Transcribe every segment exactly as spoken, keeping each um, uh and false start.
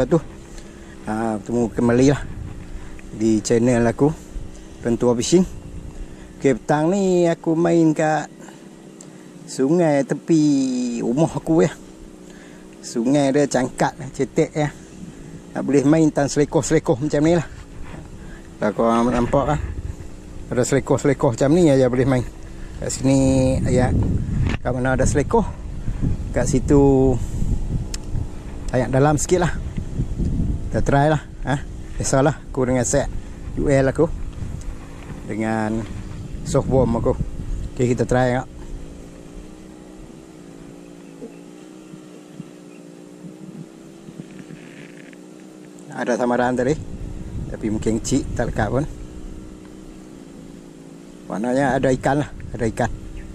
wabarakatuh. Ha, bertemu kembali lah di channel aku, Pentua Fishing. Okay, petang ni aku main kat sungai tepi rumah aku ya. Sungai dia cangkat, cetek ya. Tak boleh main tan selekoh-selekoh macam ni lah. Kalau korang nampak kan, ada selekoh-selekoh macam ni aja boleh main. Kat sini ayat, kat mana ada selekoh, kat situ ayat dalam sikit lah. Kita try lah. Ha? Biasalah aku dengan set U L aku, dengan soft worm aku. Okay, kita try tengok. Ada samaran tadi, tapi mungkin kecil, tak lekat pun. Maknanya ada ikan lah, ada ikan.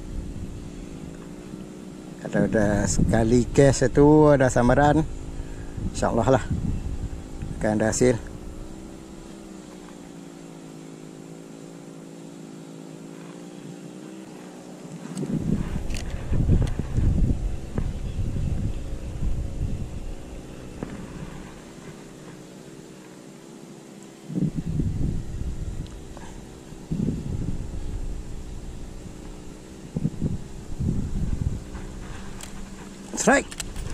Ada, ada sekali cast itu, ada samaran. InsyaAllah lah akan ada hasil. Strike.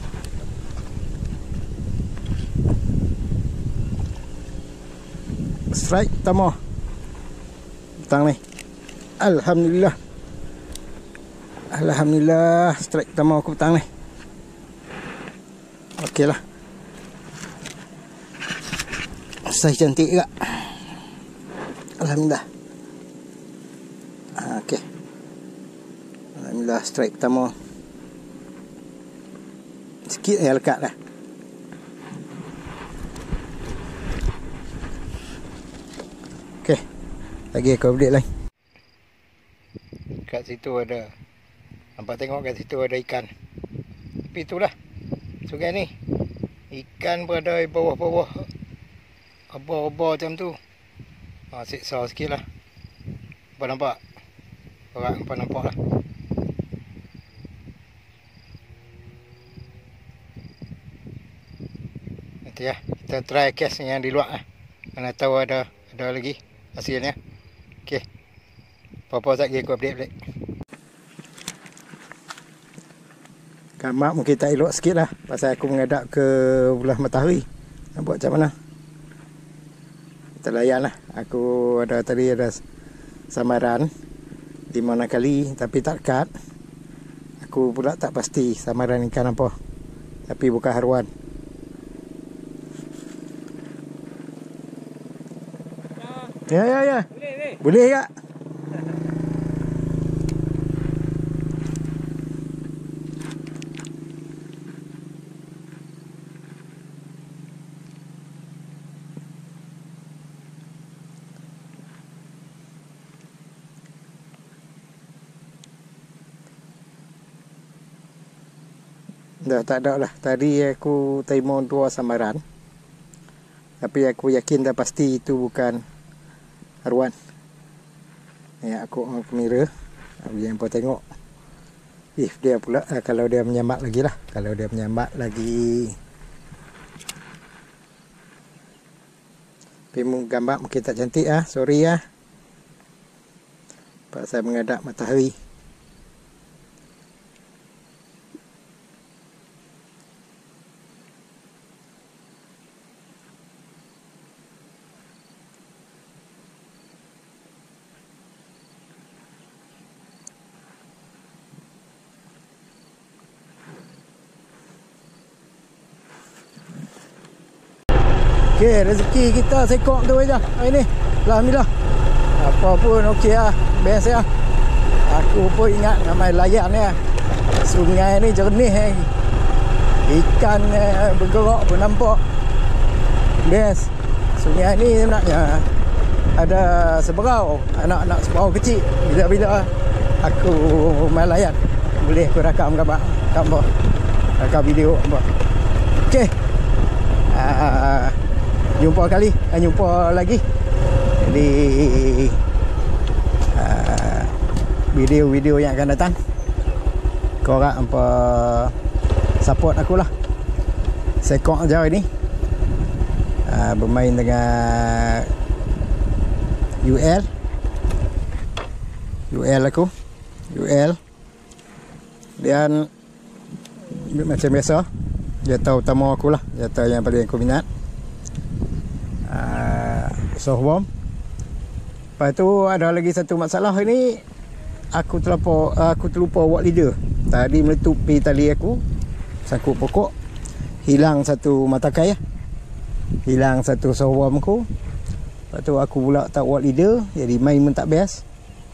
Strike pertama petang ni. Alhamdulillah. Alhamdulillah, strike pertama aku petang ni. Okey lah. Saiz cantik juga. Alhamdulillah. Okey. Alhamdulillah, strike pertama. Sikit yang lekat lah. Okey, lagi aku update lain. Kat situ ada, nampak tengok kat situ ada ikan. Tapi itulah sungai ni, ikan berada di bawah-bawah obor-obor macam tu. Ha, siksa sikit lah. Nampak nampak? Orang nampak nampak lah. Nanti ya, kita try cast yang di luar lah. Mana tahu ada ada lagi hasilnya. Okey. Apa-apa lagi aku update balik. Gambar mungkin tak elok sikit lah, pasal aku menghadap ke belah matahari. Nampak macam mana? Kita layan lah. Aku ada tadi ada samaran di mana kali, tapi tak dekat. Aku pula tak pasti samaran ikan apa, tapi bukan haruan. Ya, ya, ya. Boleh, boleh. Boleh, Kak. Dah tak ada lah. Tadi aku terima dua samaran, tapi aku yakin dah pasti itu bukan haruan. Ya, aku on kamera. Aku yang pun tengok. If dia pula, eh, kalau dia menyambat lagi lah. Kalau dia menyambat lagi. Tapi gambar mungkin tak cantik ah. Sorry ah. Pasal menghadap matahari. Okey, rezeki kita sekok tu aja hari ni. Alhamdulillah. Apa pun okey lah, best lah. Aku pun ingat ramai layan ya. Sungai ni jernih eh. Ikan eh, bergerak pun nampak. Best. Sungai ni sebenarnya ada seberau, anak-anak seberau kecil. Bila-bila aku main layan, boleh aku rakam gambar, gambar, rakam video gambar. Okey. Uh, jumpa kali, uh, jumpa lagi di uh, video-video yang akan datang. Korang apa support aku lah. Sekok je hari ni. uh, bermain dengan U L U L aku U L dan macam biasa jata utama aku lah, jata yang paling aku minat. uh, Softworm. Lepas tu ada lagi satu masalah ini, aku terlupa aku terlupa buat leader. Tadi meletupi tali aku sangkut pokok, hilang satu matakai, hilang satu softworm aku. Lepas tu aku pula tak buat leader, jadi main pun tak best.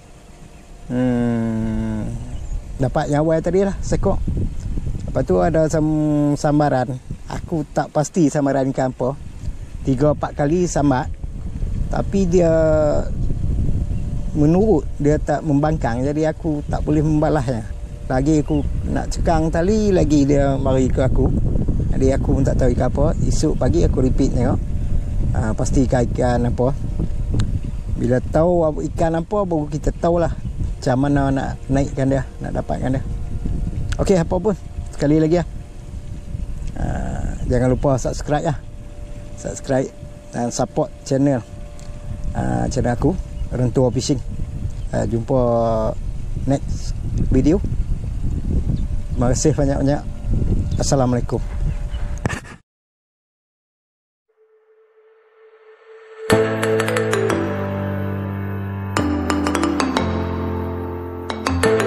Hmm, dapat nyawa tadi lah sekok. Lepas tu ada sam- sambaran. Aku tak pasti sambaran ikan apa. tiga empat kali sambat, tapi dia menurut, dia tak membangkang. Jadi aku tak boleh membalasnya. Lagi aku nak cekang tali, lagi dia mari ke aku. Jadi aku pun tak tahu ikan apa. Esok pagi aku repeat tengok, ha, pasti ikan apa. Bila tahu ikan apa, baru kita tahulah macam mana nak naikkan dia, nak dapatkan dia. Okey, apa pun, sekali lagi lah, uh, jangan lupa subscribe lah, subscribe dan support channel uh, channel aku, Rentua Fishing. uh, Jumpa next video. Terima kasih banyak-banyak. Assalamualaikum. Thank you.